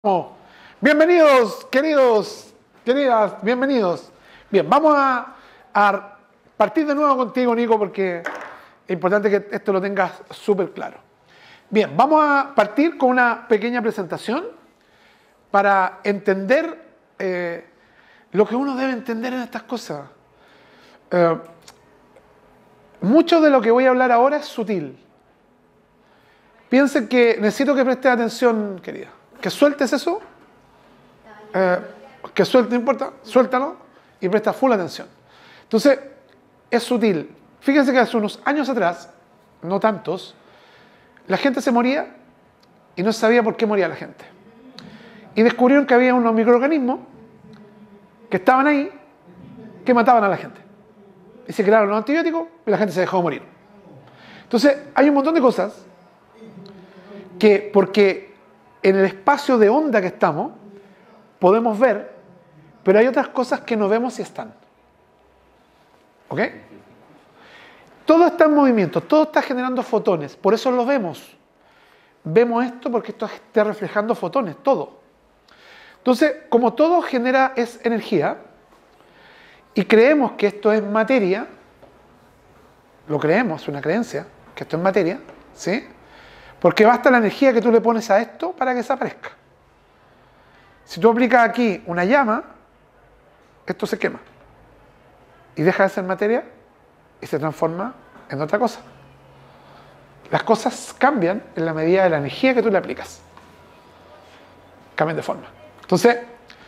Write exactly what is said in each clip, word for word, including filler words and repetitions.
Oh, bienvenidos, queridos, queridas, bienvenidos. Bien, vamos a, a partir de nuevo contigo, Nico, porque es importante que esto lo tengas súper claro. Bien, vamos a partir con una pequeña presentación para entender eh, lo que uno debe entender en estas cosas. Eh, mucho de lo que voy a hablar ahora es sutil. Piensen que necesito que prestes atención, querida. Que sueltes eso, eh, que suelte, no importa, suéltalo y presta full atención. Entonces, es sutil. Fíjense que hace unos años atrás, no tantos, la gente se moría y no se sabía por qué moría la gente. Y descubrieron que había unos microorganismos que estaban ahí, que mataban a la gente. Y se crearon los antibióticos y la gente se dejó morir. Entonces, hay un montón de cosas que, porque en el espacio de onda que estamos, podemos ver, pero hay otras cosas que no vemos y están. ¿Ok? Todo está en movimiento, todo está generando fotones, por eso lo vemos. Vemos esto porque esto está reflejando fotones, todo. Entonces, como todo genera es energía, y creemos que esto es materia, lo creemos, es una creencia, que esto es materia, ¿sí? Porque basta la energía que tú le pones a esto para que desaparezca. Si tú aplicas aquí una llama, esto se quema. Y deja de ser materia y se transforma en otra cosa. Las cosas cambian en la medida de la energía que tú le aplicas. Cambian de forma. Entonces,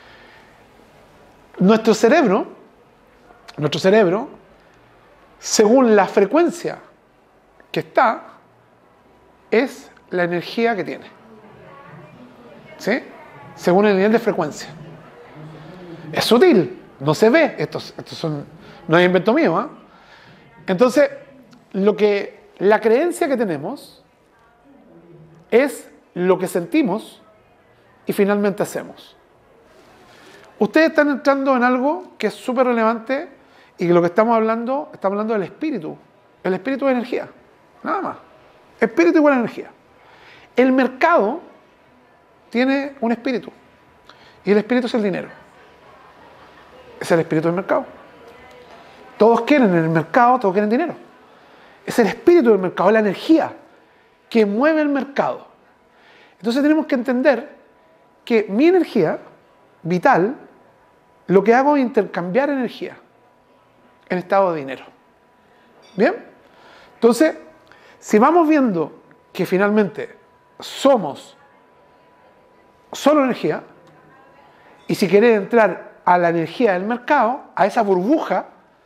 nuestro cerebro, nuestro cerebro, según la frecuencia que está, es la energía que tiene. ¿Sí? Según el nivel de frecuencia. Es sutil, no se ve. Estos, estos son, no es invento mío. ¿eh? Entonces, lo que, la creencia que tenemos es lo que sentimos y finalmente hacemos. Ustedes están entrando en algo que es súper relevante y que lo que estamos hablando, estamos hablando del espíritu. El espíritu es energía, nada más. Espíritu igual a energía. El mercado tiene un espíritu. Y el espíritu es el dinero. Es el espíritu del mercado. Todos quieren en el mercado, todos quieren dinero. Es el espíritu del mercado, es la energía que mueve el mercado. Entonces tenemos que entender que mi energía vital, lo que hago es intercambiar energía en estado de dinero. ¿Bien? Entonces, si vamos viendo que finalmente somos solo energía, y si querés entrar a la energía del mercado, a esa burbuja,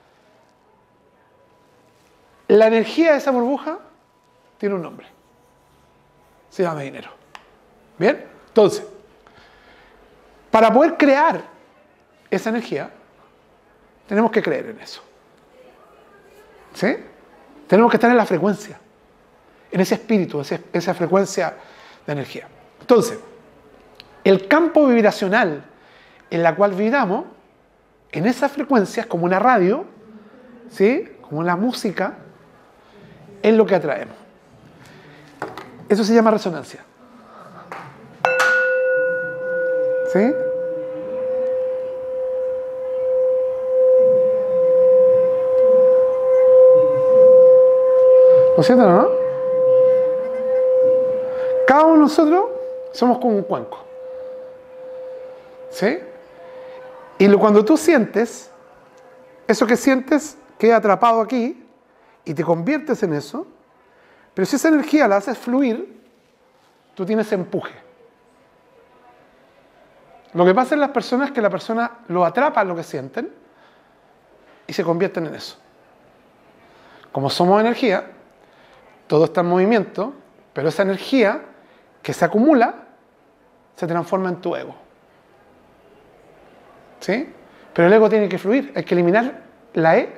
la energía de esa burbuja tiene un nombre. Se llama dinero. ¿Bien? Entonces, para poder crear esa energía, tenemos que creer en eso. ¿Sí? Tenemos que estar en la frecuencia, en ese espíritu, ese, esa frecuencia de energía. Entonces, el campo vibracional en la cual vibramos, en esa frecuencia, es como una radio, ¿sí? Como la música, es lo que atraemos. Eso se llama resonancia. ¿Sí? ¿Lo sienten o no? Cada uno de nosotros somos como un cuenco. ¿Sí? Y lo, cuando tú sientes, eso que sientes queda atrapado aquí y te conviertes en eso, pero si esa energía la haces fluir, tú tienes empuje. Lo que pasa en las personas es que la persona lo atrapa a lo que sienten y se convierten en eso. Como somos energía, todo está en movimiento, pero esa energía que se acumula se transforma en tu ego. ¿Sí? Pero el ego tiene que fluir, hay que eliminar la E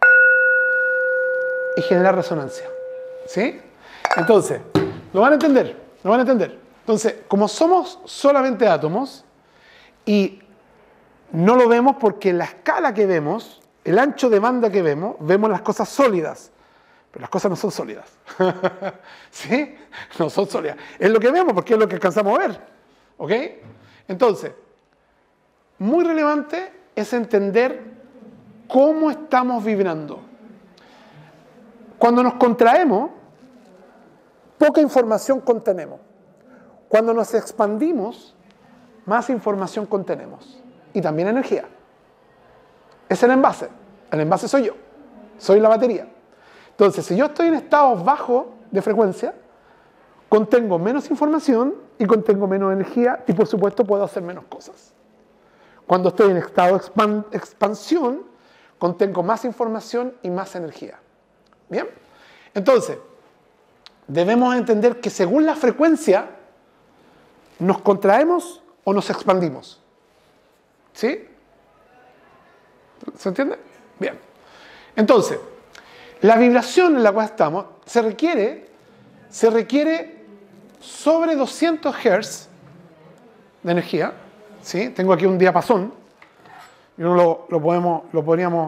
y generar resonancia. ¿Sí? Entonces, lo van a entender, lo van a entender. Entonces, como somos solamente átomos y no lo vemos porque en la escala que vemos, el ancho de banda que vemos, vemos las cosas sólidas. Pero las cosas no son sólidas. ¿Sí? No son sólidas. Es lo que vemos porque es lo que alcanzamos a ver. ¿Ok? Entonces, muy relevante es entender cómo estamos vibrando. Cuando nos contraemos, poca información contenemos. Cuando nos expandimos, más información contenemos. Y también energía. Es el envase. El envase soy yo. Soy la batería. Entonces, si yo estoy en estados bajos de frecuencia, contengo menos información y contengo menos energía y, por supuesto, puedo hacer menos cosas. Cuando estoy en estado de expansión, contengo más información y más energía. ¿Bien? Entonces, debemos entender que según la frecuencia, nos contraemos o nos expandimos. ¿Sí? ¿Se entiende? Bien. Entonces, la vibración en la cual estamos se requiere, se requiere sobre doscientos hertz de energía. ¿Sí? Tengo aquí un diapasón. Y uno lo, lo, podemos, lo podríamos...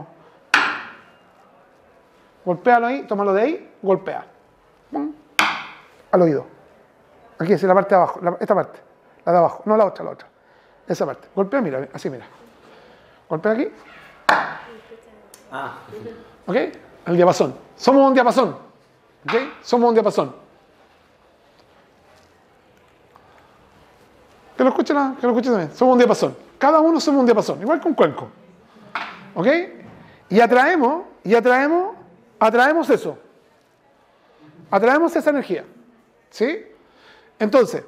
Golpéalo ahí, tómalo de ahí, golpea. Al oído. Aquí, es la parte de abajo, la, esta parte. La de abajo, no la otra, la otra. Esa parte. Golpea, mira, así, mira. Golpea aquí. Ah. ¿Ok? El diapasón. Somos un diapasón. ¿Ok? Somos un diapasón. Que lo escuchen, que lo escuchen también. Somos un diapasón. Cada uno somos un diapasón, igual que un cuenco. ¿Ok? Y atraemos, y atraemos, atraemos eso. Atraemos esa energía. ¿Sí? Entonces,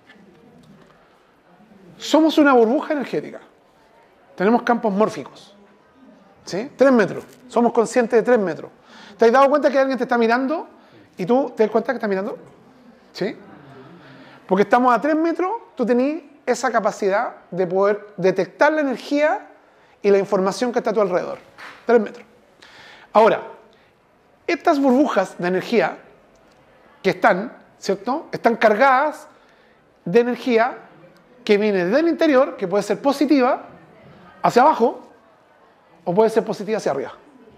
somos una burbuja energética. Tenemos campos mórficos. ¿Sí? Tres metros. Somos conscientes de tres metros. ¿Te has dado cuenta que alguien te está mirando y tú te das cuenta que está mirando? ¿Sí? Porque estamos a tres metros, tú tenés esa capacidad de poder detectar la energía y la información que está a tu alrededor. Tres metros. Ahora, estas burbujas de energía que están, ¿cierto? Están cargadas de energía que viene del interior, que puede ser positiva hacia abajo o puede ser positiva hacia arriba.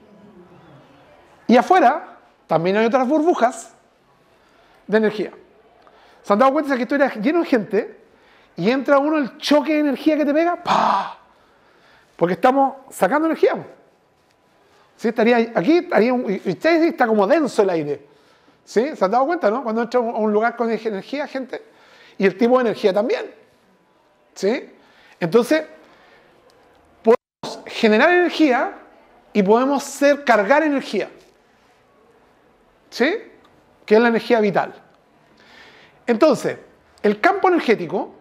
Y afuera también hay otras burbujas de energía. ¿Se han dado cuenta de que esto era lleno de gente y entra uno el choque de energía que te pega? ¡Pah! Porque estamos sacando energía. ¿Sí? Estaría aquí, estaría un, y ustedes está como denso el aire. ¿Sí? ¿Se han dado cuenta, no? Cuando entra a un lugar con energía, gente, y el tipo de energía también. ¿Sí? Entonces, podemos generar energía y podemos ser, cargar energía. ¿Sí? Que es la energía vital. Entonces, el campo energético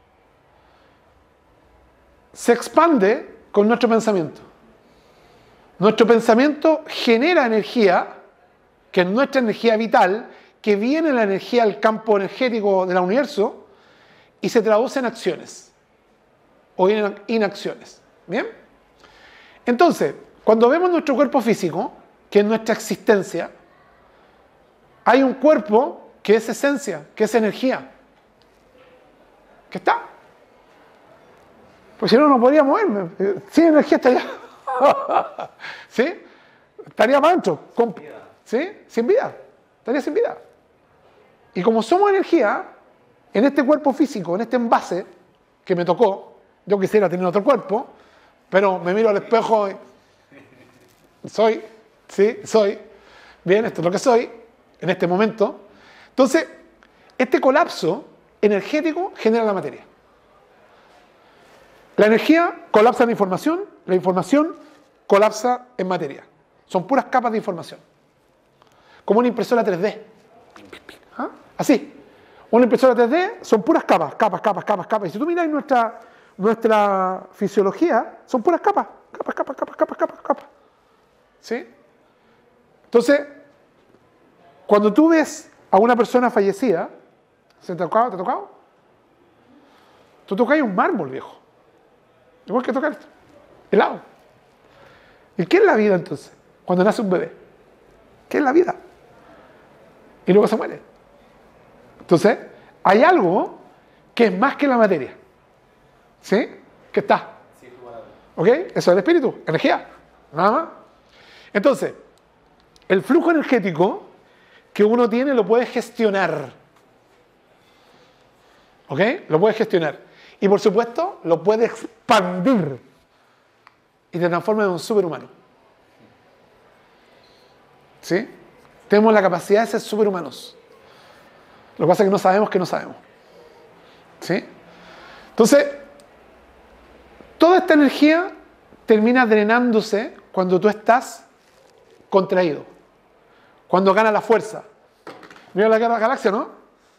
se expande con nuestro pensamiento. Nuestro pensamiento genera energía, que es nuestra energía vital, que viene la energía del campo energético del universo y se traduce en acciones o en inacciones. ¿Bien? Entonces, cuando vemos nuestro cuerpo físico, que es nuestra existencia, hay un cuerpo que es esencia, que es energía. ¿Qué está? Pues si no, no podría moverme. Sin energía estaría... ¿Sí? Estaría para adentro. Con... ¿Sí? Sin vida. Estaría sin vida. Y como somos energía, en este cuerpo físico, en este envase que me tocó, yo quisiera tener otro cuerpo, pero me miro al espejo y... Soy, ¿sí? Soy. Bien, esto es lo que soy, en este momento. Entonces, este colapso energético genera la materia. La energía colapsa en información, la información colapsa en materia. Son puras capas de información. Como una impresora tres D. ¿Ah? Así. Una impresora tres D son puras capas, capas, capas, capas, capas. Y si tú miras nuestra, nuestra fisiología, son puras capas. Capas, capas, capas, capas, capas, capas. ¿Sí? Entonces, cuando tú ves a una persona fallecida, ¿se te ha tocado? ¿Te ha tocado? Tú tocas un mármol, viejo. Igual que tocar esto. Helado. ¿Y qué es la vida entonces? Cuando nace un bebé. ¿Qué es la vida? Y luego se muere. Entonces, hay algo que es más que la materia. ¿Sí? ¿Qué está? ¿Ok? Eso es el espíritu, energía. Nada más. Entonces, el flujo energético que uno tiene lo puede gestionar. ¿Ok? Lo puede gestionar. Y por supuesto, lo puede expandir y te transforma en un superhumano. ¿Sí? Tenemos la capacidad de ser superhumanos. Lo que pasa es que no sabemos que no sabemos. ¿Sí? Entonces, toda esta energía termina drenándose cuando tú estás contraído. Cuando gana la fuerza. Mira la galaxia, ¿no?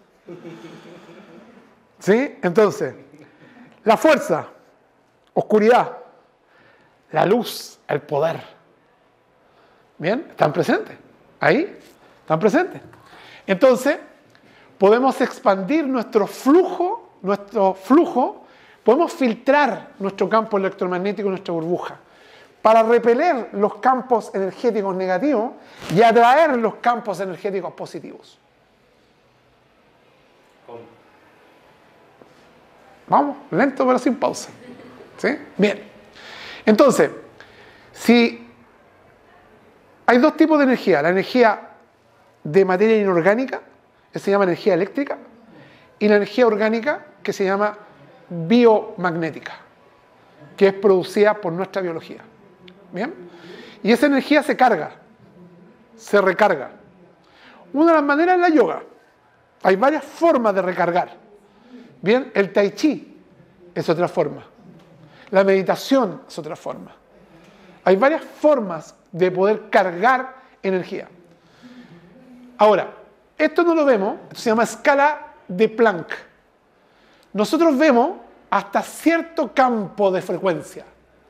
¿Sí? Entonces, la fuerza, oscuridad, la luz, el poder. ¿Bien? ¿Están presentes? Ahí, están presentes. Entonces, podemos expandir nuestro flujo, nuestro flujo, podemos filtrar nuestro campo electromagnético, nuestra burbuja, para repeler los campos energéticos negativos y atraer los campos energéticos positivos. ¿Cómo? Vamos, lento pero sin pausa. ¿Sí? Bien. Entonces, si hay dos tipos de energía, la energía de materia inorgánica, que se llama energía eléctrica, y la energía orgánica, que se llama biomagnética, que es producida por nuestra biología. ¿Bien? Y esa energía se carga, se recarga. Una de las maneras es la yoga. Hay varias formas de recargar. Bien, el tai chi es otra forma. La meditación es otra forma. Hay varias formas de poder cargar energía. Ahora, esto no lo vemos, esto se llama escala de Planck. Nosotros vemos hasta cierto campo de frecuencia.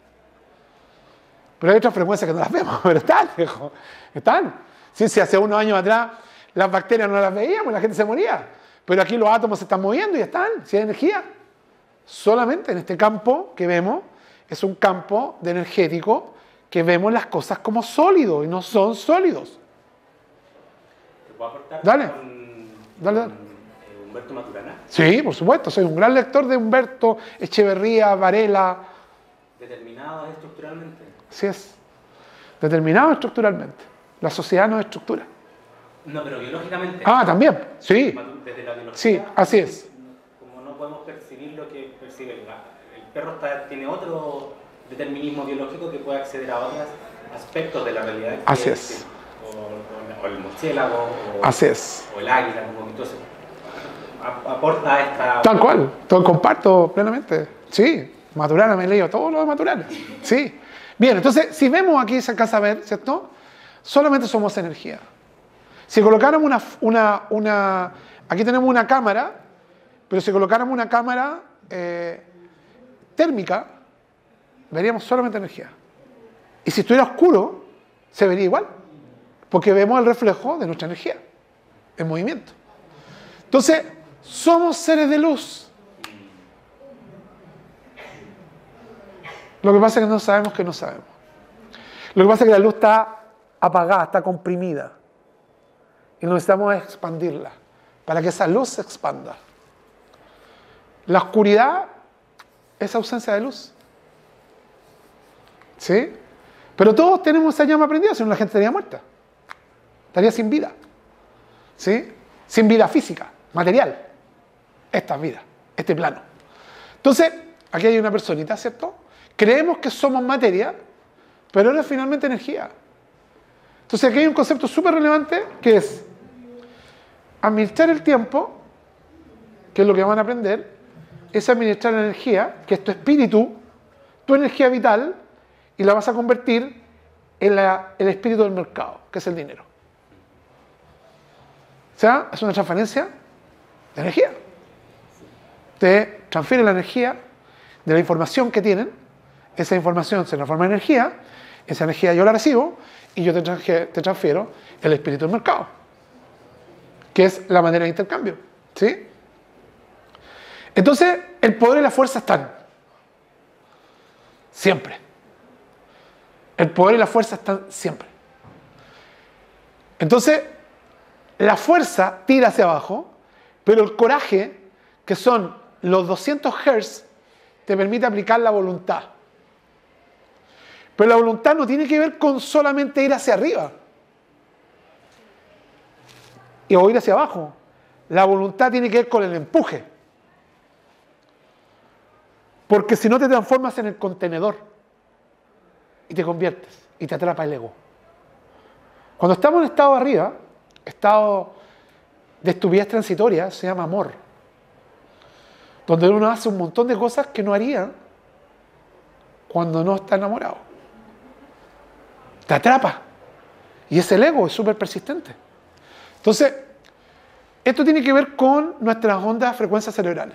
Pero hay otras frecuencias que no las vemos, pero están, viejo. Están. Sí, si hace unos años atrás las bacterias no las veíamos, la gente se moría. Pero aquí los átomos se están moviendo y están, si hay energía. Solamente en este campo que vemos, es un campo de energético que vemos las cosas como sólidos y no son sólidos. ¿Te puedo aportar Dale. con, Dale, dale. con eh, Humberto Maturana? Sí, por supuesto. Soy un gran lector de Humberto, Echeverría, Varela. Determinados estructuralmente. Así es. Determinado estructuralmente. La sociedad no es estructura. No, pero biológicamente. Ah, también. Sí. Desde la biología. Sí, así es. Como no podemos percibir lo que percibe el, el perro, está, tiene otro determinismo biológico que puede acceder a otros aspectos de la realidad. Que, así es. Que, o, o, o el murciélago. O, así es. O el águila. Como, entonces, aporta a esta... Tal cual. Todo comparto plenamente. Sí. Maturana, me he leído todo lo de Maturana. Sí. Bien, entonces, si vemos aquí, se alcanza a ver, ¿cierto? Solamente somos energía. Si colocáramos una, una, una... Aquí tenemos una cámara, pero si colocáramos una cámara eh, térmica, veríamos solamente energía. Y si estuviera oscuro, se vería igual. Porque vemos el reflejo de nuestra energía en movimiento. Entonces, somos seres de luz. Lo que pasa es que no sabemos que no sabemos. Lo que pasa es que la luz está apagada, está comprimida. Y necesitamos expandirla para que esa luz se expanda. La oscuridad es ausencia de luz. ¿Sí? Pero todos tenemos esa llama prendida, si no la gente estaría muerta. Estaría sin vida. ¿Sí? Sin vida física, material. Esta vida, este plano. Entonces, aquí hay una personita, ¿cierto? Creemos que somos materia, pero era finalmente energía. Entonces aquí hay un concepto súper relevante que es administrar el tiempo, que es lo que van a aprender, es administrar la energía, que es tu espíritu, tu energía vital, y la vas a convertir en la, el espíritu del mercado, que es el dinero. O sea, es una transferencia de energía. Te transfiere la energía de la información que tienen, esa información se transforma en energía, esa energía yo la recibo y yo te, te transfiero el espíritu del mercado, que es la manera de intercambio. ¿Sí? Entonces, el poder y la fuerza están. Siempre. El poder y la fuerza están siempre. Entonces, la fuerza tira hacia abajo, pero el coraje, que son los doscientos hertz, te permite aplicar la voluntad. Pero la voluntad no tiene que ver con solamente ir hacia arriba y o ir hacia abajo. La voluntad tiene que ver con el empuje. Porque si no te transformas en el contenedor y te conviertes y te atrapa el ego. Cuando estamos en estado de arriba, estado de estupidez transitoria, se llama amor. Donde uno hace un montón de cosas que no haría cuando no está enamorado. Te atrapa. Y ese ego es súper persistente. Entonces, esto tiene que ver con nuestras ondas, frecuencias cerebrales.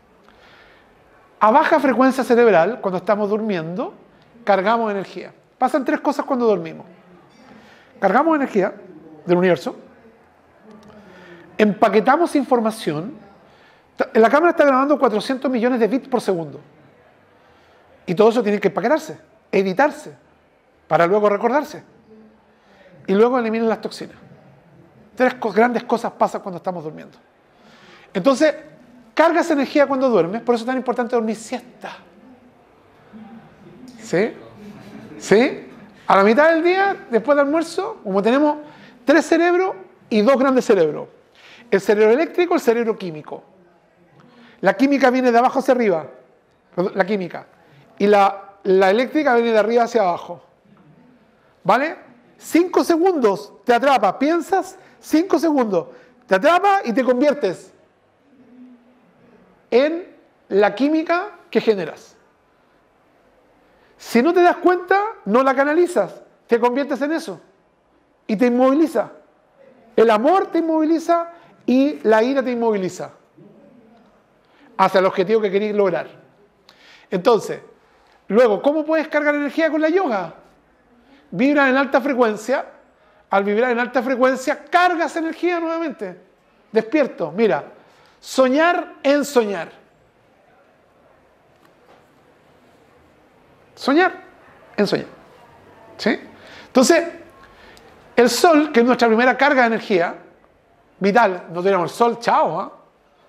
A baja frecuencia cerebral, cuando estamos durmiendo, cargamos energía. Pasan tres cosas cuando dormimos. Cargamos energía del universo, empaquetamos información. La cámara está grabando cuatrocientos millones de bits por segundo. Y todo eso tiene que empaquetarse, editarse, para luego recordarse. Y luego eliminan las toxinas. Tres grandes cosas pasan cuando estamos durmiendo. Entonces, cargas energía cuando duermes, por eso es tan importante dormir siesta. ¿Sí? ¿Sí? A la mitad del día, después del almuerzo, como tenemos tres cerebros y dos grandes cerebros. El cerebro eléctrico, el cerebro químico. La química viene de abajo hacia arriba. La química. Y la, la eléctrica viene de arriba hacia abajo. ¿Vale? Cinco segundos te atrapa. Piensas, cinco segundos. Te atrapa y te conviertes en la química que generas. Si no te das cuenta, no la canalizas, te conviertes en eso y te inmoviliza. El amor te inmoviliza y la ira te inmoviliza hacia el objetivo que queréis lograr. Entonces, luego, ¿cómo puedes cargar energía con la yoga? Vibra en alta frecuencia. Al vibrar en alta frecuencia, cargas energía nuevamente. Despierto. Mira, soñar en soñar. Soñar en soñar. ¿Sí? Entonces, el sol, que es nuestra primera carga de energía vital, no tenemos el sol, chao. ¿eh?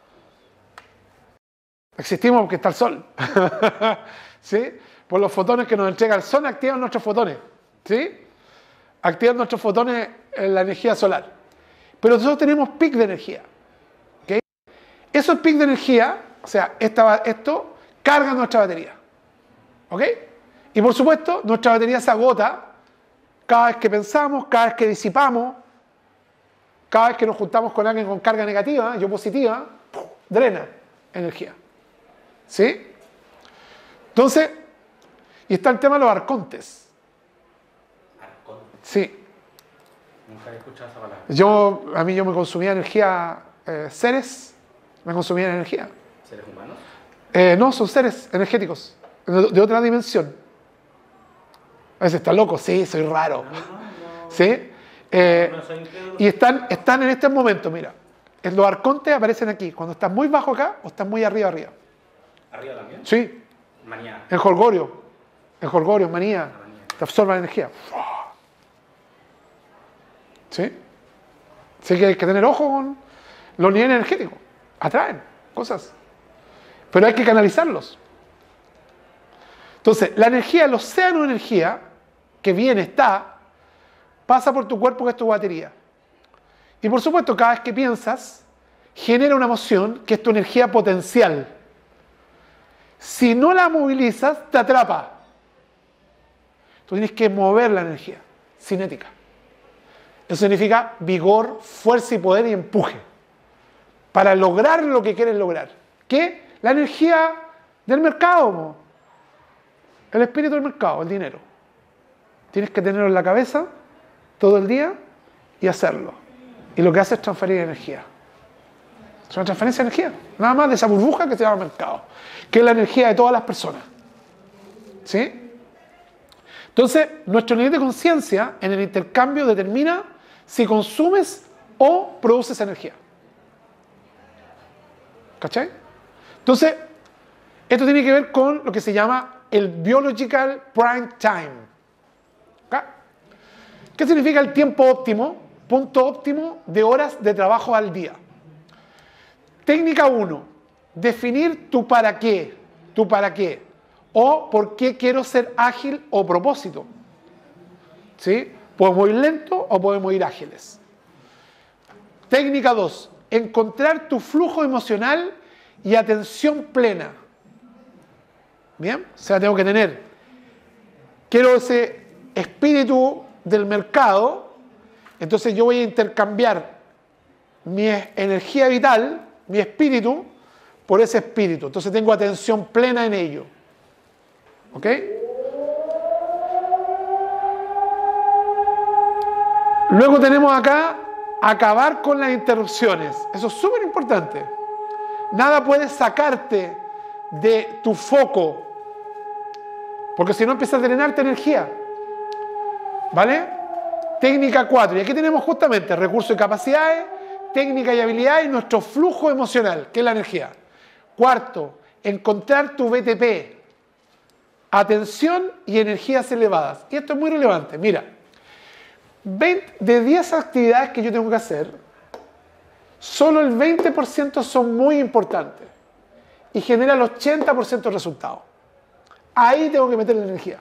Existimos porque está el sol. ¿Sí? Por los fotones que nos entrega el sol, activan nuestros fotones. ¿Sí? Activan nuestros fotones en la energía solar. Pero nosotros tenemos pic de energía. ¿Okay? Esos pics de energía, o sea, esta, esto carga nuestra batería. ¿Ok? Y por supuesto, nuestra batería se agota cada vez que pensamos, cada vez que disipamos, cada vez que nos juntamos con alguien con carga negativa, yo positiva, ¡pum!, drena energía. ¿Sí? Entonces, y está el tema de los arcontes. ¿Arcontes? Sí. Nunca he escuchado esa palabra. Yo, a mí yo me consumía energía, eh, seres, me consumían energía. ¿Seres humanos? Eh, no, son seres energéticos, de, de otra dimensión. A veces está loco, sí, soy raro. No, no, no. ¿Sí? Eh, no soy y están, están en este momento, mira. En los arcontes aparecen aquí, cuando estás muy bajo acá o estás muy arriba arriba. ¿Arriba también? Sí. Manía. En Holgorio. En Holgorio, en manía. manía. Te absorban energía. ¿Sí? Así que hay que tener ojo con los niveles energéticos. Atraen cosas. Pero hay que canalizarlos. Entonces, la energía, el océano de energía que viene, está, pasa por tu cuerpo, que es tu batería. Y por supuesto, cada vez que piensas, genera una emoción que es tu energía potencial. Si no la movilizas, te atrapa. Tú tienes que mover la energía cinética. Eso significa vigor, fuerza y poder y empuje. Para lograr lo que quieres lograr. ¿Qué? La energía del mercado. El espíritu del mercado, el dinero. Tienes que tenerlo en la cabeza todo el día y hacerlo. Y lo que hace es transferir energía. Es una transferencia de energía. Nada más de esa burbuja que se llama mercado. Que es la energía de todas las personas. ¿Sí? Entonces, nuestro nivel de conciencia en el intercambio determina si consumes o produces energía. ¿Cachai? Entonces, esto tiene que ver con lo que se llama el Biological Prime Time. ¿Okay? ¿Qué significa el tiempo óptimo? Punto óptimo de horas de trabajo al día. Técnica uno. Definir tu para qué. Tu para qué. O por qué quiero ser ágil o propósito. ¿Sí? Podemos ir lento o podemos ir ágiles. Técnica dos. Encontrar tu flujo emocional y atención plena. Bien, o sea, tengo que tener, quiero ese espíritu del mercado, entonces yo voy a intercambiar mi energía vital, mi espíritu, por ese espíritu. Entonces tengo atención plena en ello. ¿Ok? Luego tenemos acá acabar con las interrupciones. Eso es súper importante. Nada puede sacarte de tu foco, porque si no empiezas a drenarte energía. ¿Vale? Técnica cuatro. Y aquí tenemos justamente recursos y capacidades, técnica y habilidades y nuestro flujo emocional, que es la energía. Cuarto, encontrar tu B T P. Atención y energías elevadas. Y esto es muy relevante. Mira, de diez actividades que yo tengo que hacer, solo el veinte por ciento son muy importantes y genera el ochenta por ciento de resultados. Ahí tengo que meter la energía.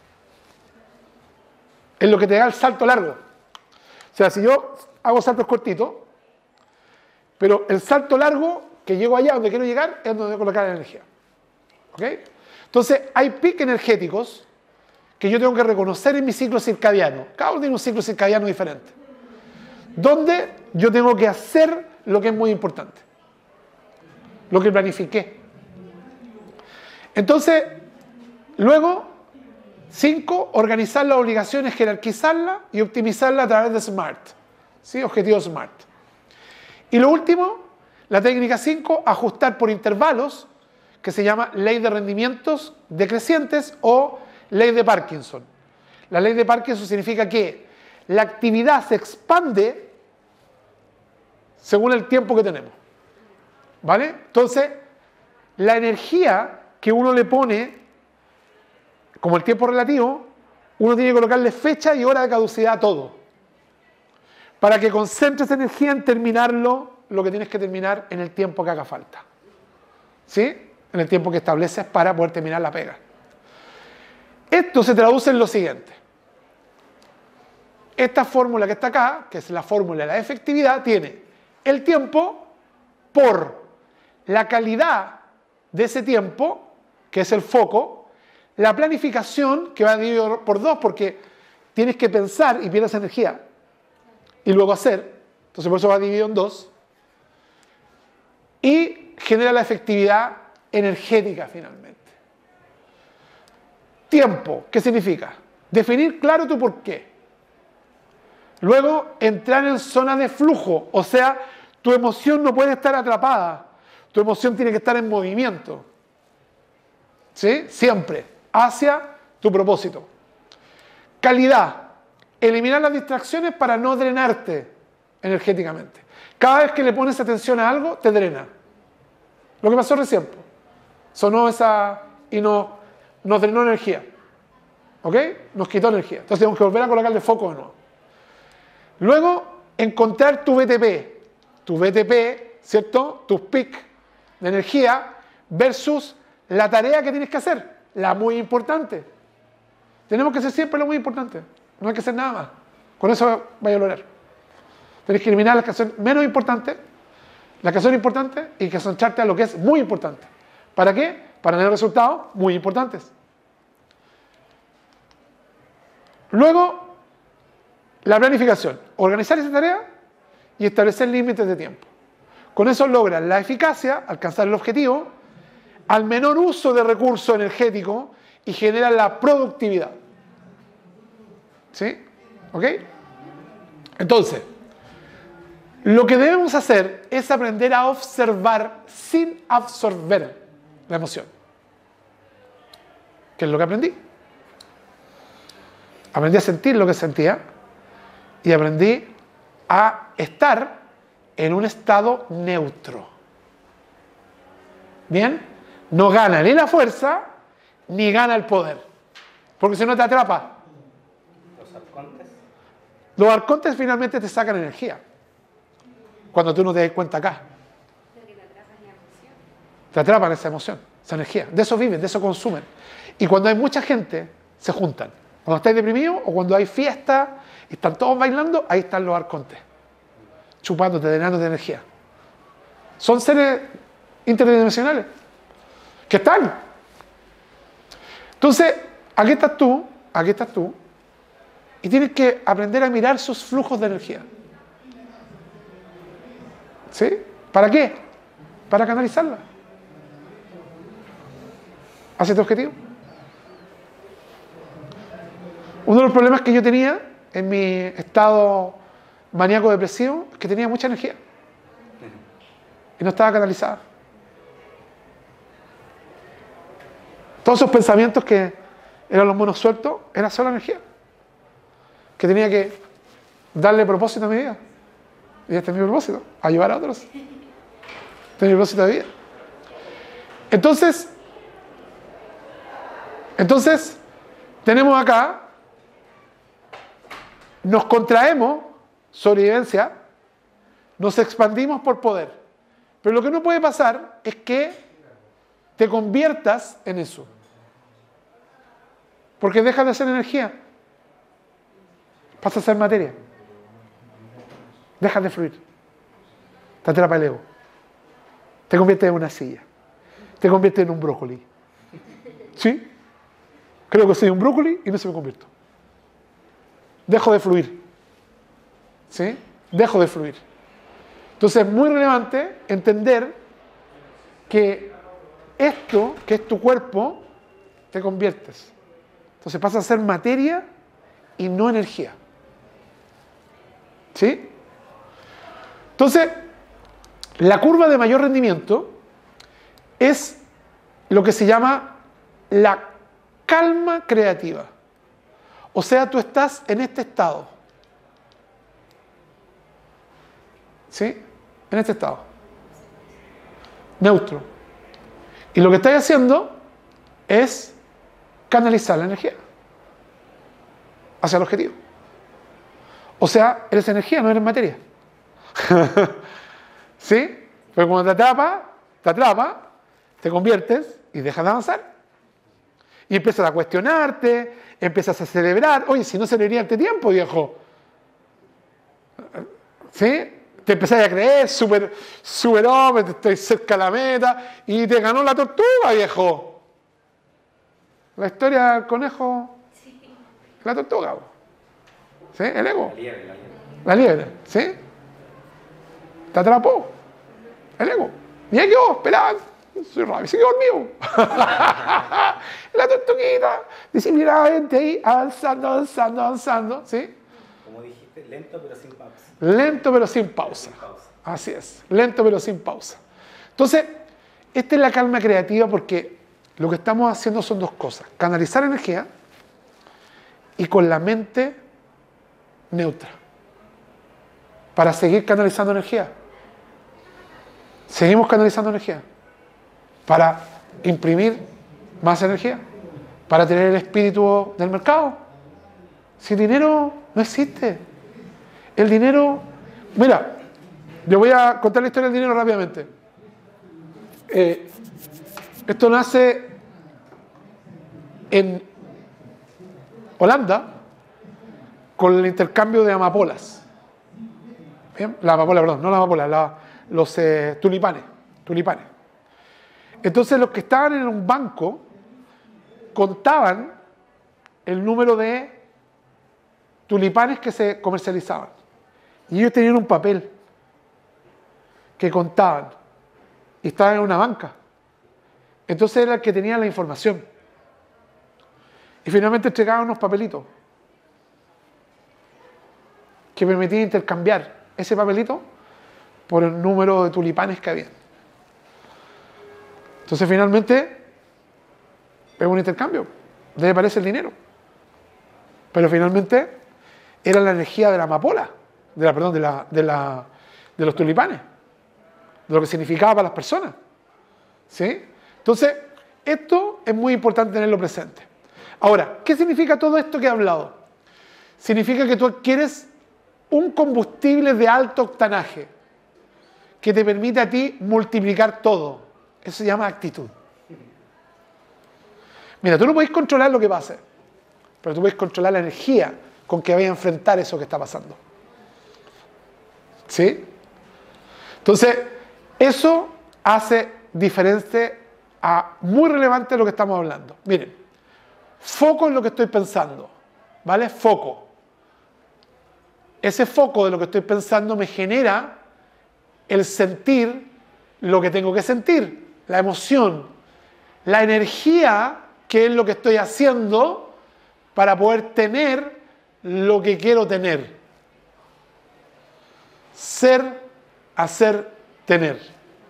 Es lo que te da el salto largo. O sea, si yo hago saltos cortitos, pero el salto largo, que llego allá donde quiero llegar, es donde colocar la energía. ¿Ok? Entonces, hay picos energéticos que yo tengo que reconocer en mi ciclo circadiano. Cada uno tiene un ciclo circadiano diferente. Donde yo tengo que hacer lo que es muy importante. Lo que planifiqué. Entonces, luego, cinco, organizar las obligaciones, jerarquizarlas y optimizarlas a través de SMART. ¿Sí? Objetivos SMART. Y lo último, la técnica cinco, ajustar por intervalos, que se llama ley de rendimientos decrecientes o ley de Parkinson. La ley de Parkinson significa que la actividad se expande según el tiempo que tenemos. ¿Vale? Entonces, la energía que uno le pone, como el tiempo relativo, uno tiene que colocarle fecha y hora de caducidad a todo. Para que concentres energía en terminarlo, lo que tienes que terminar en el tiempo que haga falta. ¿Sí? En el tiempo que estableces para poder terminar la pega. Esto se traduce en lo siguiente. Esta fórmula que está acá, que es la fórmula de la efectividad, tiene el tiempo por la calidad de ese tiempo, que es el foco, la planificación, que va dividido por dos, porque tienes que pensar y pierdes energía, y luego hacer, entonces por eso va dividido en dos, y genera la efectividad energética finalmente. Tiempo, ¿qué significa? Definir claro tu porqué. Luego, entrar en zona de flujo, o sea, tu emoción no puede estar atrapada, tu emoción tiene que estar en movimiento. ¿Sí? Siempre, hacia tu propósito. Calidad, eliminar las distracciones para no drenarte energéticamente. Cada vez que le pones atención a algo, te drena. Lo que pasó recién. Sonó esa y no, nos drenó energía. ¿Ok? Nos quitó energía. Entonces tenemos que volver a colocarle foco de nuevo. Luego, encontrar tu B T P. Tu B T P, ¿cierto? Tus pics de energía versus la tarea que tienes que hacer. La muy importante. Tenemos que hacer siempre lo muy importante. No hay que hacer nada más. Con eso vaya a lograr. Tienes que eliminar las que son menos importantes, las que son importantes y que concentrarte a lo que es muy importante. ¿Para qué? Para tener resultados muy importantes. Luego, la planificación. Organizar esa tarea y establecer límites de tiempo. Con eso logras la eficacia, alcanzar el objetivo, al menor uso de recursos energéticos y genera la productividad. ¿Sí? ¿Ok? Entonces, lo que debemos hacer es aprender a observar sin absorber la emoción. ¿Qué es lo que aprendí? Aprendí a sentir lo que sentía y aprendí a estar en un estado neutro. ¿Bien? No gana ni la fuerza ni gana el poder, porque si no te atrapa. ¿Los arcontes? Los arcontes finalmente te sacan energía cuando tú no te das cuenta acá. Te atrapan esa emoción, esa energía. De eso viven, de eso consumen. Y cuando hay mucha gente, se juntan. Cuando estáis deprimidos o cuando hay fiesta y están todos bailando, ahí están los arcontes, chupándote, drenándote de energía. Son seres interdimensionales que están. Entonces, aquí estás tú, aquí estás tú, y tienes que aprender a mirar sus flujos de energía. ¿Sí? ¿Para qué? Para canalizarla hacia tu objetivo. Uno de los problemas que yo tenía en mi estado maníaco depresivo es que tenía mucha energía y no estaba canalizada. Todos esos pensamientos que eran los monos sueltos era solo energía que tenía que darle propósito a mi vida. Y este es mi propósito, ayudar a otros. Este es mi propósito de vida. Entonces, entonces tenemos acá, nos contraemos, sobrevivencia, nos expandimos por poder. Pero lo que no puede pasar es que te conviertas en eso. Porque dejas de ser energía. Pasa a ser materia. Dejas de fluir. Te atrapa el ego. Te conviertes en una silla. Te conviertes en un brócoli. ¿Sí? Creo que soy un brócoli y no se me convierto. Dejo de fluir. ¿Sí? Dejo de fluir. Entonces es muy relevante entender que esto, que es tu cuerpo, te conviertes. Entonces pasa a ser materia y no energía. ¿Sí? Entonces, la curva de mayor rendimiento es lo que se llama la calma creativa. O sea, tú estás en este estado. ¿Sí? En este estado. Neutro. Y lo que estás haciendo es canalizar la energía hacia el objetivo. O sea, eres energía, no eres materia. ¿Sí? Pero cuando te atrapa, te atrapa, te conviertes y dejas de avanzar. Y empiezas a cuestionarte, empiezas a celebrar. Oye, si no celebraría este tiempo, viejo. ¿Sí? Te empezás a creer, súper, súper hombre, estoy cerca de la meta, y te ganó la tortuga, viejo. La historia del conejo, sí. La tortuga. ¿Sí? El ego. La liebre, la liebre. La liebre, ¿sí? Te atrapó. El ego. Y ahí quedó, esperaba. Soy rápido, se quedó dormido. La tortuguita, disciplinadamente ahí, avanzando, avanzando, avanzando, ¿sí? Como dijiste, lento pero sin pausa. Lento pero sin pausa. Sin pausa. Así es, lento pero sin pausa. Entonces, esta es la calma creativa porque lo que estamos haciendo son dos cosas. Canalizar energía y con la mente neutra. Para seguir canalizando energía. Seguimos canalizando energía. Para imprimir más energía. Para tener el espíritu del mercado. Si el dinero no existe. El dinero... Mira, yo voy a contar la historia del dinero rápidamente. Eh, esto nace en Holanda con el intercambio de amapolas. ¿Bien? La amapola, perdón, no la amapola, la, los eh, tulipanes, tulipanes. Entonces los que estaban en un banco contaban el número de tulipanes que se comercializaban. Y ellos tenían un papel que contaban. Y estaban en una banca. Entonces era el que tenía la información. Y finalmente entregaban unos papelitos que permitían intercambiar ese papelito por el número de tulipanes que había. Entonces finalmente es un intercambio. De ahí aparece el dinero. Pero finalmente era la energía de la amapola, de la, perdón, de, la, de, la, de los tulipanes, de lo que significaba para las personas. ¿Sí? Entonces, esto es muy importante tenerlo presente. Ahora, ¿qué significa todo esto que he hablado? Significa que tú adquieres un combustible de alto octanaje que te permite a ti multiplicar todo. Eso se llama actitud. Mira, tú no podés controlar lo que pase, pero tú puedes controlar la energía con que vayas a enfrentar eso que está pasando. ¿Sí? Entonces, eso hace diferente a muy relevante lo que estamos hablando. Miren, foco en lo que estoy pensando, ¿vale? Foco. Ese foco de lo que estoy pensando me genera el sentir lo que tengo que sentir, la emoción, la energía, que es lo que estoy haciendo para poder tener lo que quiero tener. Ser, hacer, tener.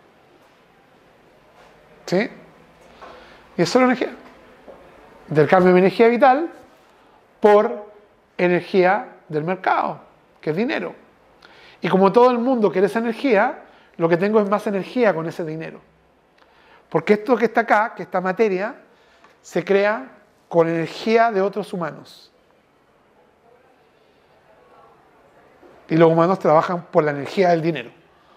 ¿Sí? Y eso es la energía. Intercambio mi energía vital por energía del mercado, que es dinero. Y como todo el mundo quiere esa energía, lo que tengo es más energía con ese dinero. Porque esto que está acá, que esta materia, se crea con energía de otros humanos. Y los humanos trabajan por la energía del dinero.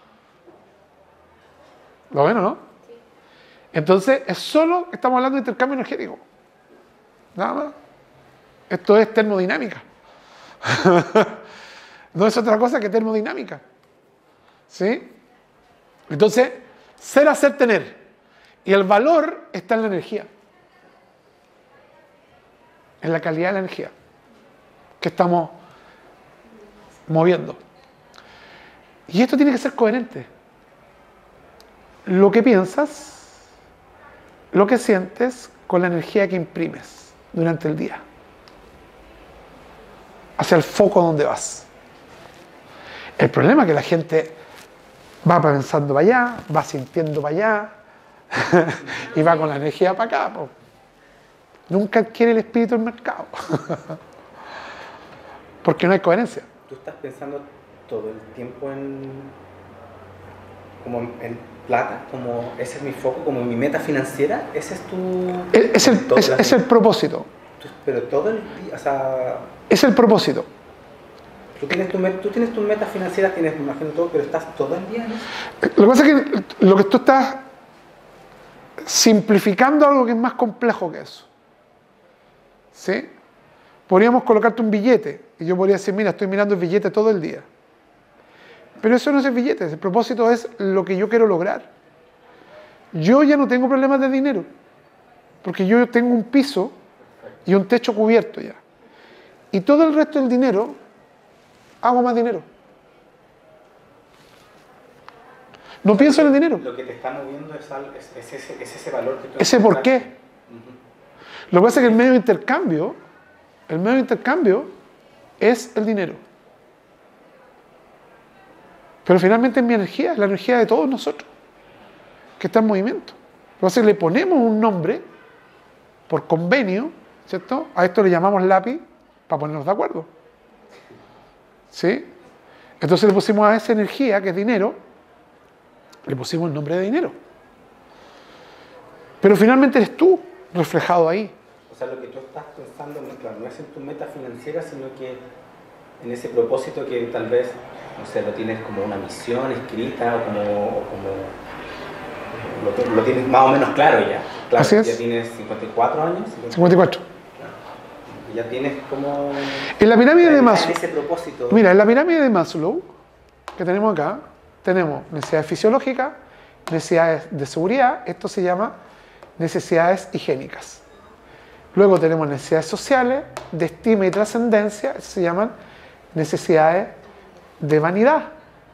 ¿Lo ven o no? Sí. Entonces, es solo, estamos hablando de intercambio energético. Nada más. Esto es termodinámica. No es otra cosa que termodinámica. ¿Sí? Entonces, ser, hacer, tener. Y el valor está en la energía. En la calidad de la energía que estamos moviendo. Y esto tiene que ser coherente. Lo que piensas, lo que sientes con la energía que imprimes durante el día. Hacia el foco donde vas. El problema es que la gente va pensando para allá, va sintiendo para allá y va con la energía para acá. Po. Nunca adquiere el espíritu del mercado. Porque no hay coherencia. ¿Tú estás pensando todo el tiempo en, como en, en plata? Como ese es mi foco, como mi meta financiera. ¿Ese es tu...? Es, es, el, es, es el propósito. Pero todo el día, o sea... Es el propósito. Tú tienes tu, tú tienes tu meta financiera, tienes, me imagino, todo, pero estás todo el día en eso. Lo que pasa es que lo que tú estás simplificando algo que es más complejo que eso. ¿Sí? Podríamos colocarte un billete y yo podría decir, mira, estoy mirando el billete todo el día. Pero eso no es el billete, el propósito es lo que yo quiero lograr. Yo ya no tengo problemas de dinero, porque yo tengo un piso y un techo cubierto ya. Y todo el resto del dinero, hago más dinero. No pienso en el dinero. Lo que te está moviendo es, al, es, es, ese, es ese valor que tú... Ese por qué. Uh-huh. Lo que pasa es que el medio de intercambio, el medio de intercambio es el dinero. Pero finalmente es mi energía, es la energía de todos nosotros, que está en movimiento. Lo que pasa es que le ponemos un nombre por convenio, ¿cierto? A esto le llamamos lápiz para ponernos de acuerdo. ¿Sí? Entonces le pusimos a esa energía, que es dinero, le pusimos el nombre de dinero. Pero finalmente eres tú reflejado ahí. O sea, lo que tú estás pensando, claro, no es en tu meta financiera, sino que en ese propósito que tal vez, no sé, lo tienes como una misión escrita o como, o como lo, lo tienes más o menos claro ya. Claro, así es. Ya tienes cincuenta y cuatro años. cincuenta y cuatro. Claro. Ya tienes como... En la pirámide de Maslow. Ese propósito. Mira, en la pirámide de Maslow, que tenemos acá, tenemos necesidades fisiológicas, necesidades de seguridad, esto se llama necesidades higiénicas. Luego tenemos necesidades sociales, de estima y trascendencia, se llaman necesidades de vanidad.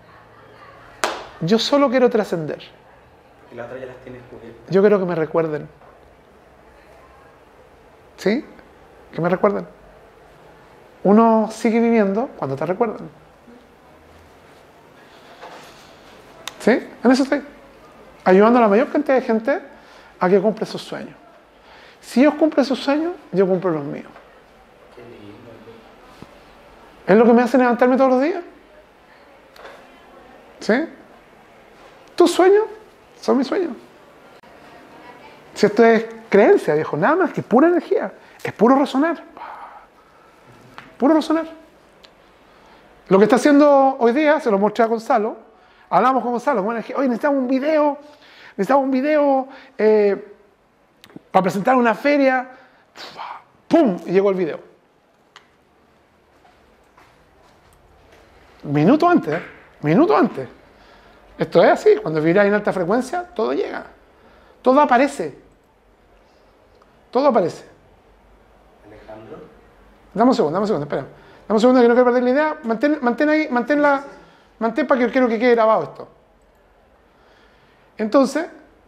Yo solo quiero trascender. Y las otras ya las tienes cubiertas. Yo quiero que me recuerden. ¿Sí? Que me recuerden. Uno sigue viviendo cuando te recuerdan. ¿Sí? En eso estoy. Ayudando a la mayor cantidad de gente a que cumpla sus sueños. Si ellos cumplen sus sueños, yo cumplo los míos. Es lo que me hace levantarme todos los días. ¿Sí? Tus sueños son mis sueños. Si esto es creencia, viejo, nada más que pura energía. Es puro resonar. Puro resonar. Lo que está haciendo hoy día, se lo mostré a Gonzalo. Hablamos con Gonzalo, con energía. Oye, necesitamos un video, necesitamos un video eh, para presentar una feria. ¡Pum! Y llegó el video. Minuto antes, ¿eh? Minuto antes. Esto es así, cuando vibras en alta frecuencia, todo llega. Todo aparece. Todo aparece. Dame un segundo, dame un segundo, espera. Dame un segundo que no quiero perder la idea. Mantén, mantén ahí, mantén la... Mantén para que quiero que quede grabado esto. Entonces,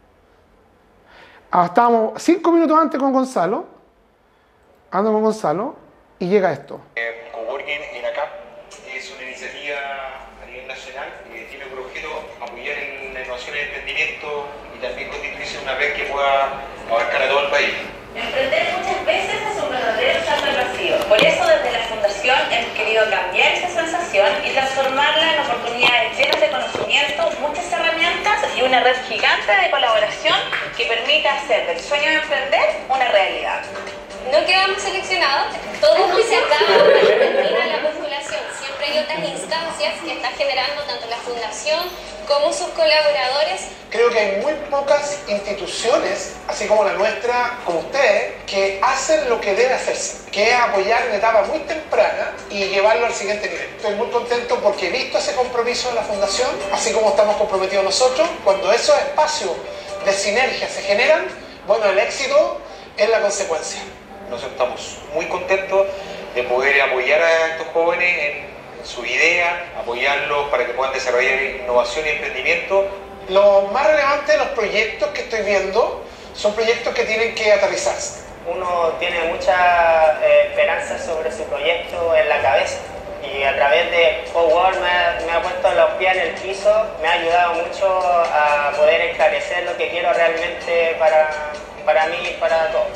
ah, estábamos cinco minutos antes con Gonzalo, ando con Gonzalo, y llega esto. Eh, Coworking en ACAP es una iniciativa a nivel nacional que tiene por objeto apoyar en la innovación y el emprendimiento y también constituirse en una red que pueda abarcar a todo el país. Emprender muchas veces es un verdadero salto al vacío. Por eso desde la Fundación hemos querido cambiar esa sensación y transformarla en oportunidades llenas de conocimiento, muchas herramientas y una red gigante de colaboración que permita hacer del sueño de emprender una realidad. No quedamos seleccionados, todos nos sentamos a determinar la postulación. Siempre hay otras instancias que está generando tanto la Fundación como sus colaboradores. Creo que hay muy pocas instituciones, así como la nuestra, como ustedes, que hacen lo que debe hacerse, que es apoyar en etapa muy temprana y llevarlo al siguiente nivel. Estoy muy contento porque he visto ese compromiso de la Fundación, así como estamos comprometidos nosotros. Cuando esos espacios de sinergia se generan, bueno, el éxito es la consecuencia. Nosotros estamos muy contentos de poder apoyar a estos jóvenes en su idea, apoyarlos para que puedan desarrollar innovación y emprendimiento. Lo más relevante de los proyectos que estoy viendo son proyectos que tienen que aterrizarse. Uno tiene mucha eh, esperanza sobre su proyecto en la cabeza y a través de Cowork me, me ha puesto los pies en el piso, me ha ayudado mucho a poder esclarecer lo que quiero realmente para, para mí y para todos.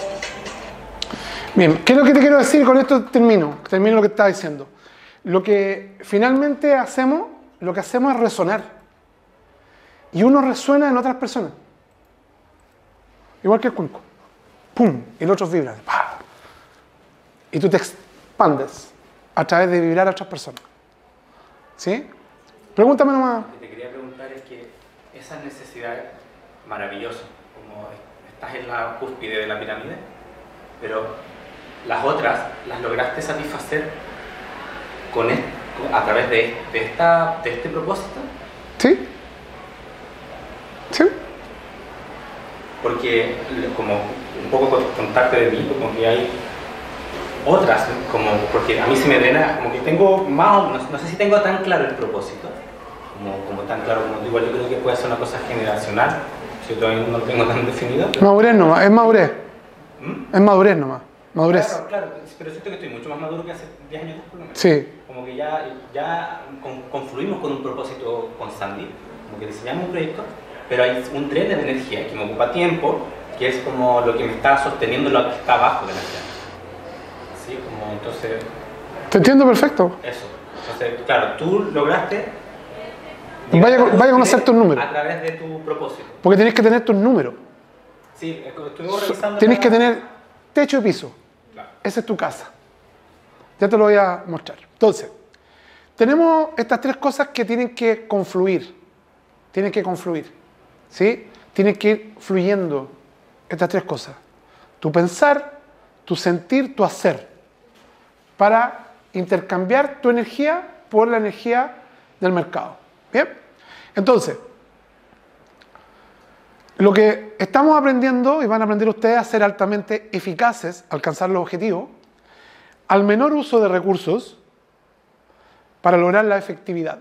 Bien, ¿qué es lo que te quiero decir? Con esto termino, termino lo que estaba diciendo. Lo que finalmente hacemos, lo que hacemos es resonar. Y uno resuena en otras personas. Igual que el cuenco. ¡Pum! Y los otros vibran. ¡Pah! Y tú te expandes a través de vibrar a otras personas. ¿Sí? Pregúntame nomás. Lo que te quería preguntar es que esas necesidades maravillosas, como estás en la cúspide de la pirámide, pero las otras las lograste satisfacer con esto, a través de, de, esta, de este propósito. ¿Sí? ¿Sí? Porque, como un poco contarte de mí, como que hay otras, como, porque a mí se me drena, como que tengo más, no, no sé si tengo tan claro el propósito, como, como tan claro como tú, igual yo creo que puede ser una cosa generacional, si yo todavía no lo tengo tan definido. Pero... Madurez nomás, es madurez. ¿Mm? Es madurez nomás, madurez. Claro, claro, pero siento que estoy mucho más maduro que hace diez años por lo menos. Sí. Como que ya, ya con, confluimos con un propósito con Sandy, como que diseñamos un proyecto, pero hay un tren de energía que me ocupa tiempo, que es como lo que me está sosteniendo lo que está abajo de la energía. ¿Sí? Como entonces... Te entiendo perfecto. Eso. Entonces, claro, tú lograste... Vaya, vaya a conocer tus números. A través de tu propósito. Porque tienes que tener tus números. Sí, estuvimos revisando... Tienes la... que tener techo y piso. Claro. Esa es tu casa. Ya te lo voy a mostrar. Entonces, tenemos estas tres cosas que tienen que confluir. Tienen que confluir. ¿Sí? Tienen que ir fluyendo estas tres cosas. Tu pensar, tu sentir, tu hacer. Para intercambiar tu energía por la energía del mercado. ¿Bien? Entonces, lo que estamos aprendiendo, y van a aprender ustedes a ser altamente eficaces, alcanzar los objetivos, al menor uso de recursos para lograr la efectividad.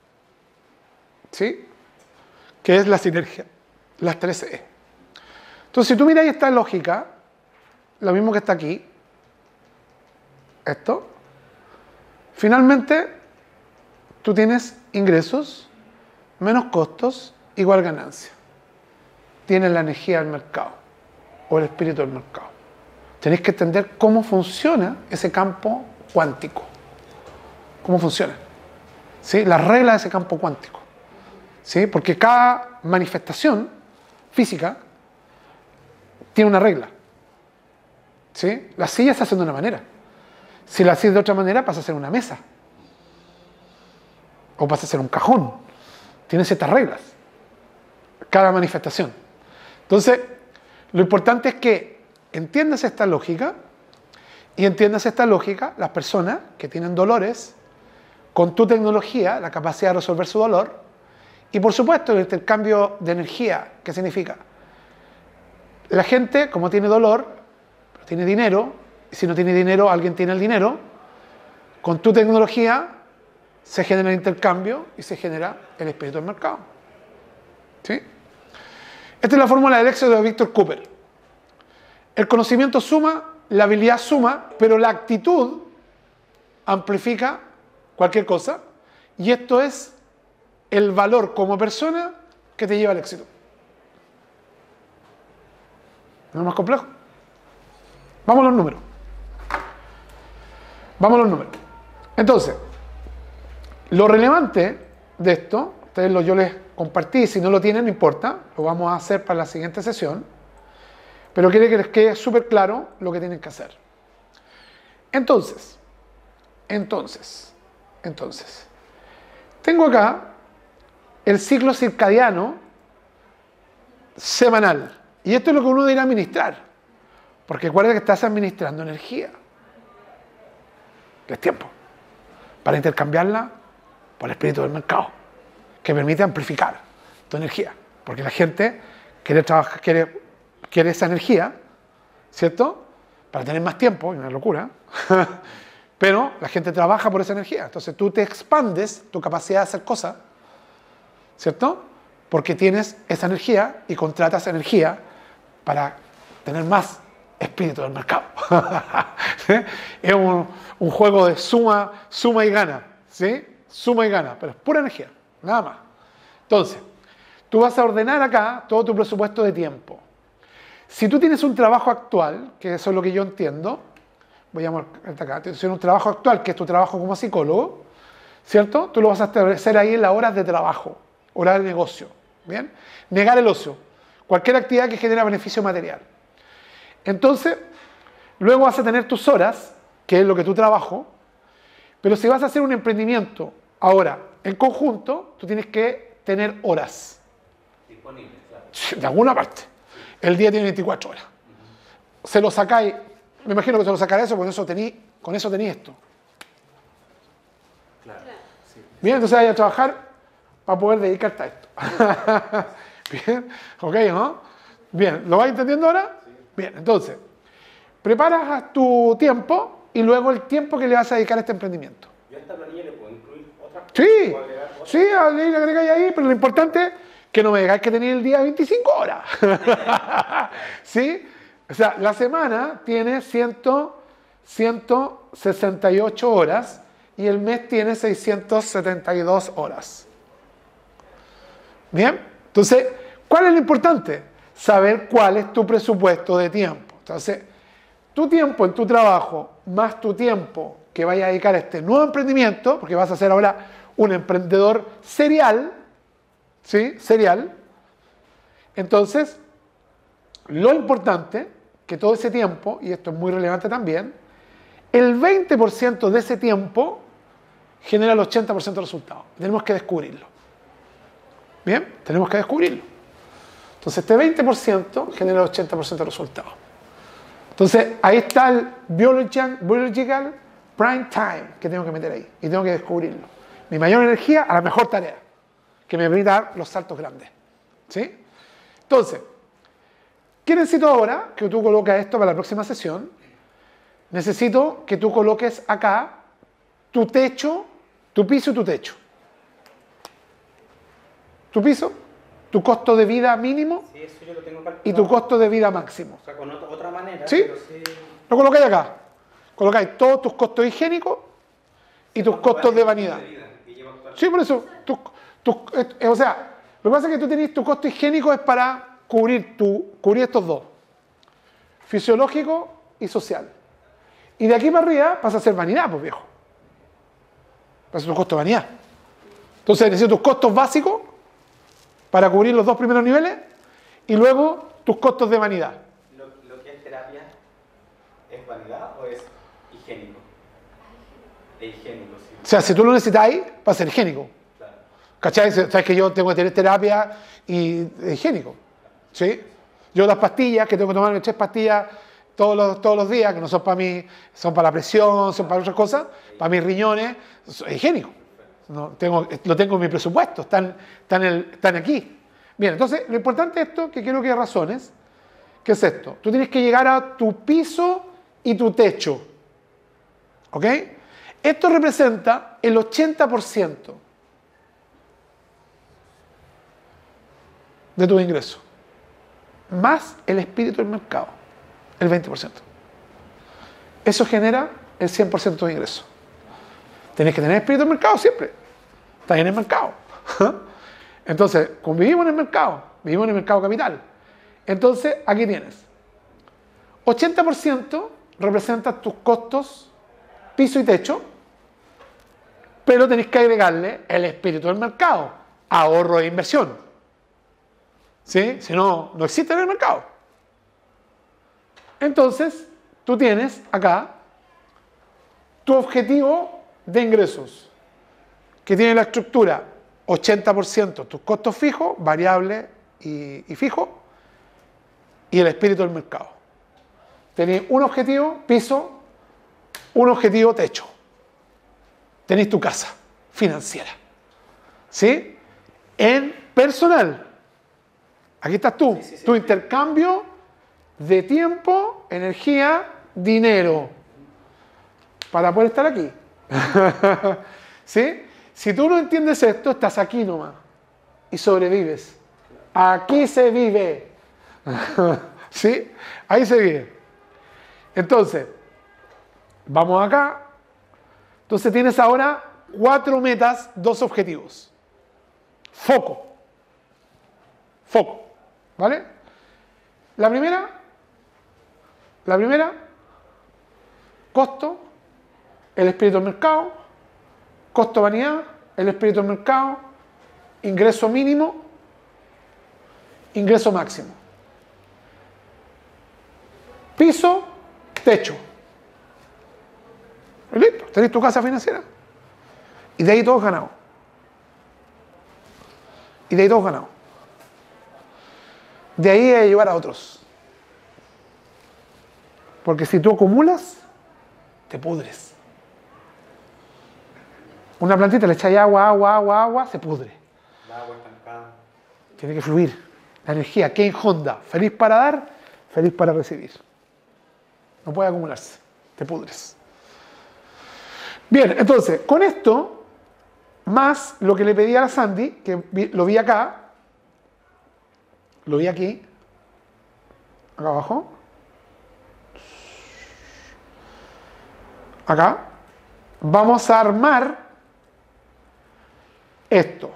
¿Sí? Que es la sinergia, las tres E. Entonces, si tú miras esta lógica, lo mismo que está aquí, esto, finalmente tú tienes ingresos menos costos igual ganancia. Tienes la energía del mercado o el espíritu del mercado. Tenéis que entender cómo funciona ese campo cuántico. ¿Cómo funciona? ¿Sí? Las reglas de ese campo cuántico. ¿Sí? Porque cada manifestación física tiene una regla. ¿Sí? La silla se hace de una manera. Si la haces de otra manera, pasa a ser una mesa. O pasa a ser un cajón. Tiene ciertas reglas. Cada manifestación. Entonces, lo importante es que entiendas esta lógica y entiendas esta lógica las personas que tienen dolores con tu tecnología, la capacidad de resolver su dolor y, por supuesto, el intercambio de energía. ¿Qué significa? La gente, como tiene dolor, tiene dinero, y si no tienes dinero, alguien tiene el dinero, con tu tecnología se genera el intercambio y se genera el espíritu del mercado. ¿Sí? Esta es la fórmula del éxito de Víctor Cooper. El conocimiento suma, la habilidad suma, pero la actitud amplifica cualquier cosa, y esto es el valor como persona que te lleva al éxito. ¿No es más complejo? Vamos a los números. Vamos a los números. Entonces, lo relevante de esto, ustedes lo yo les compartí, si no lo tienen, no importa, lo vamos a hacer para la siguiente sesión, pero quiero que les quede súper claro lo que tienen que hacer. Entonces, entonces, entonces, tengo acá el ciclo circadiano semanal, y esto es lo que uno debe administrar, porque recuerda que estás administrando energía, que es tiempo, para intercambiarla por el espíritu del mercado, que permite amplificar tu energía, porque la gente quiere trabajar, quiere, quiere esa energía, ¿cierto? Para tener más tiempo, es una locura, pero la gente trabaja por esa energía, entonces tú te expandes tu capacidad de hacer cosas, ¿cierto? Porque tienes esa energía y contratas energía para tener más espíritu del mercado. Es un, un juego de suma, suma y gana, ¿sí? Suma y gana, pero es pura energía, nada más. Entonces, tú vas a ordenar acá todo tu presupuesto de tiempo. Si tú tienes un trabajo actual, que eso es lo que yo entiendo, voy a marcar acá, tienes un trabajo actual, que es tu trabajo como psicólogo, ¿cierto? Tú lo vas a establecer ahí en las horas de trabajo, horas de negocio, ¿bien? Negar el ocio, cualquier actividad que genera beneficio material. Entonces, luego vas a tener tus horas, que es lo que tú trabajo, pero si vas a hacer un emprendimiento ahora en conjunto, tú tienes que tener horas. Disponibles, claro. De alguna parte. El día tiene veinticuatro horas. Uh-huh. Se lo sacáis, me imagino que se lo sacará eso, porque eso tení, con eso tenéis esto. Claro. Sí. Bien, entonces vais a trabajar para poder dedicarte a esto. Bien, ok, ¿no? Bien, ¿lo vais entendiendo ahora? Sí. Bien, entonces, preparas tu tiempo y luego el tiempo que le vas a dedicar a este emprendimiento. ¿Yo a esta planilla le puedo incluir otras cosas? Sí, otras? sí, le agregáis ahí, pero lo importante es que no me digáis que tenéis el día veinticinco horas. ¿Sí? O sea, la semana tiene ciento sesenta y ocho horas y el mes tiene seiscientas setenta y dos horas. Bien, entonces, ¿cuál es lo importante? Saber cuál es tu presupuesto de tiempo. Entonces, tu tiempo en tu trabajo, más tu tiempo que vayas a dedicar a este nuevo emprendimiento, porque vas a ser ahora un emprendedor serial, ¿sí? Serial. Entonces, lo importante, que todo ese tiempo, y esto es muy relevante también, el veinte por ciento de ese tiempo genera el ochenta por ciento de resultados. Tenemos que descubrirlo. Bien, tenemos que descubrirlo. Entonces, este veinte por ciento genera el ochenta por ciento de resultados. Entonces, ahí está el biological, biological prime time que tengo que meter ahí. Y tengo que descubrirlo. Mi mayor energía a la mejor tarea, que me permita dar los saltos grandes. ¿Sí? Entonces, ¿qué necesito ahora? Que tú coloques esto para la próxima sesión. Necesito que tú coloques acá tu techo, tu piso y tu techo. Tu piso, tu costo de vida mínimo Sí, eso yo lo tengo calculado. y tu costo de vida máximo. O sea, con otra, otra manera. ¿Sí? Pero sí. Lo colocáis acá. Colocáis todos tus costos higiénicos y tus costos de vanidad. Sí, por eso. Tu, tu, eh, o sea, lo que pasa es que tú tenés tu costo higiénico es para cubrir, tu, cubrir estos dos. Fisiológico y social. Y de aquí para arriba pasa a ser vanidad, pues viejo. Pasa a ser tu costo de vanidad. Entonces necesito tus costos básicos para cubrir los dos primeros niveles y luego tus costos de vanidad. ¿Lo, lo que es terapia es vanidad o es higiénico? Es higiénico, sí. O sea, si tú lo necesitáis, va a ser higiénico. Claro. ¿Cachai? Sabes que yo tengo que tener terapia y es higiénico. ¿Sí? Yo las pastillas, que tengo que tomarme tres pastillas todos los, todos los días, que no son para mí, son para la presión, son para otras cosas, para mis riñones, es higiénico. No, tengo, lo tengo en mi presupuesto, están, están, el, están aquí. Bien, entonces lo importante es esto, que quiero que razones, ¿qué es esto? Tú tienes que llegar a tu piso y tu techo. ¿Ok? Esto representa el ochenta por ciento de tu ingreso, más el espíritu del mercado, el veinte por ciento. Eso genera el cien por ciento de ingreso. Tenés que tener espíritu del mercado siempre. Estás en el mercado. Entonces, como vivimos en el mercado, vivimos en el mercado capital. Entonces, aquí tienes. ochenta por ciento representa tus costos, piso y techo, pero tenéis que agregarle el espíritu del mercado, ahorro e inversión. ¿Sí? Si no, no existe en el mercado. Entonces, tú tienes acá tu objetivo de ingresos, que tiene la estructura ochenta por ciento tus costos fijos, variables y, y fijos, y el espíritu del mercado. Tenéis un objetivo piso, un objetivo techo. Tenéis tu casa financiera. ¿Sí? En personal. Aquí estás tú. Sí, sí, sí. Tu intercambio de tiempo, energía, dinero. Para poder estar aquí. ¿Sí? Si tú no entiendes esto, estás aquí nomás. Y sobrevives. Aquí se vive. ¿Sí? Ahí se vive. Entonces, vamos acá. Entonces tienes ahora cuatro metas, dos objetivos. Foco. Foco. ¿Vale? La primera, la primera, costo, el espíritu del mercado, costo vanidad, el espíritu del mercado, ingreso mínimo, ingreso máximo. Piso, techo. Y listo, tenéis tu casa financiera. Y de ahí todos ganados. Y de ahí todos ganados. De ahí a llevar a otros. Porque si tú acumulas, te pudres. Una plantita le echáis agua, agua, agua, agua, se pudre. El agua estancada. Tiene que fluir. La energía, Kane Honda, feliz para dar, feliz para recibir. No puede acumularse, te pudres. Bien, entonces, con esto, más lo que le pedí a la Sandy, que vi, lo vi acá, lo vi aquí, acá abajo, acá, vamos a armar esto.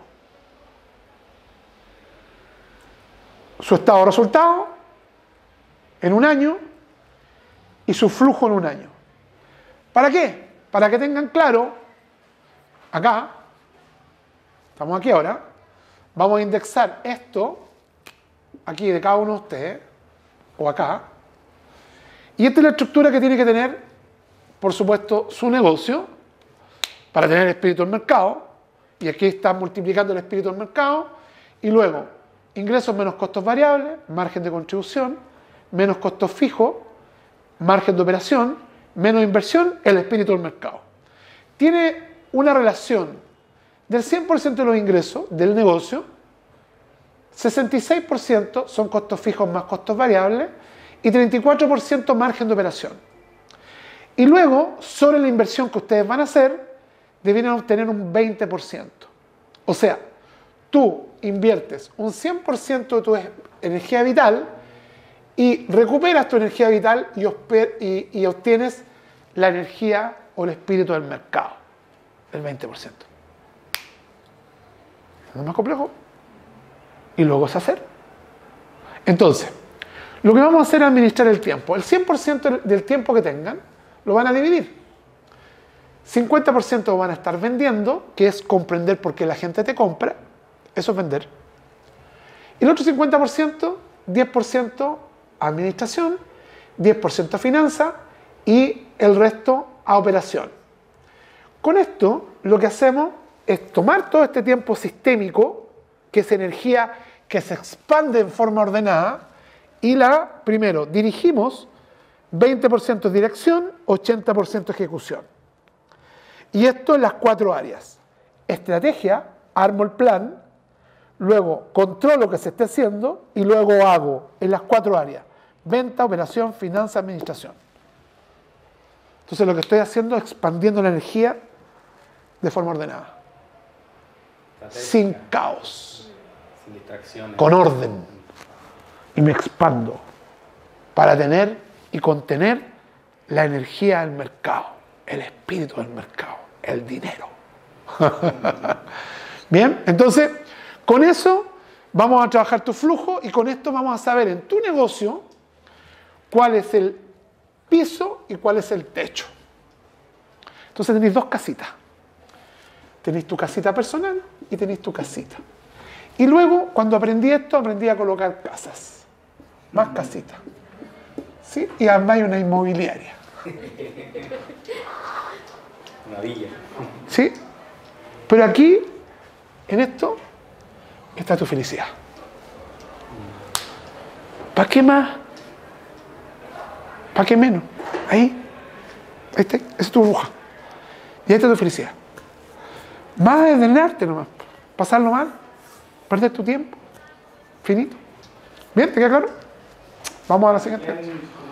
Su estado de resultado en un año y su flujo en un año. ¿Para qué? Para que tengan claro, acá, estamos aquí ahora, vamos a indexar esto, aquí de cada uno de ustedes, o acá, y esta es la estructura que tiene que tener, por supuesto, su negocio, para tener el espíritu del mercado, y aquí está multiplicando el espíritu del mercado, y luego, ingresos menos costos variables, margen de contribución, menos costos fijos, margen de operación, menos inversión, el espíritu del mercado. Tiene una relación del cien por ciento de los ingresos del negocio, sesenta y seis por ciento son costos fijos más costos variables y treinta y cuatro por ciento margen de operación. Y luego, sobre la inversión que ustedes van a hacer, deben obtener un veinte por ciento. O sea, tú inviertes un cien por ciento de tu energía vital y recuperas tu energía vital y, y, y obtienes la energía o el espíritu del mercado, el veinte por ciento. ¿No es más complejo? Y luego es hacer. Entonces, lo que vamos a hacer es administrar el tiempo. El cien por ciento del tiempo que tengan lo van a dividir. cincuenta por ciento van a estar vendiendo, que es comprender por qué la gente te compra. Eso es vender. Y el otro cincuenta por ciento, diez por ciento administración, diez por ciento finanza y el resto a operación. Con esto lo que hacemos es tomar todo este tiempo sistémico, que es energía que se expande en forma ordenada, y la, primero, dirigimos, veinte por ciento dirección, ochenta por ciento ejecución. Y esto en las cuatro áreas. Estrategia, armo el plan, luego controlo lo que se esté haciendo y luego hago en las cuatro áreas. Venta, operación, finanza, administración. Entonces lo que estoy haciendo es expandiendo la energía de forma ordenada. Sin caos. Sin distracciones. Con orden. Y me expando para tener y contener la energía del mercado, el espíritu del mercado, el dinero. Bien, entonces, con eso vamos a trabajar tu flujo y con esto vamos a saber en tu negocio cuál es el piso y cuál es el techo. Entonces tenéis dos casitas. Tenéis tu casita personal y tenéis tu casita. Y luego, cuando aprendí esto, aprendí a colocar casas. Más casitas. ¿Sí? Y armáis una inmobiliaria. Una villa. ¿Sí? Pero aquí, en esto, está tu felicidad. ¿Para qué más? ¿Para qué menos? Ahí. Ahí está. Esa es tu burbuja. Y ahí está tu felicidad. Más es drenarte nomás. Pasarlo mal. Perder tu tiempo. Finito. ¿Bien? ¿Te queda claro? Vamos a la siguiente.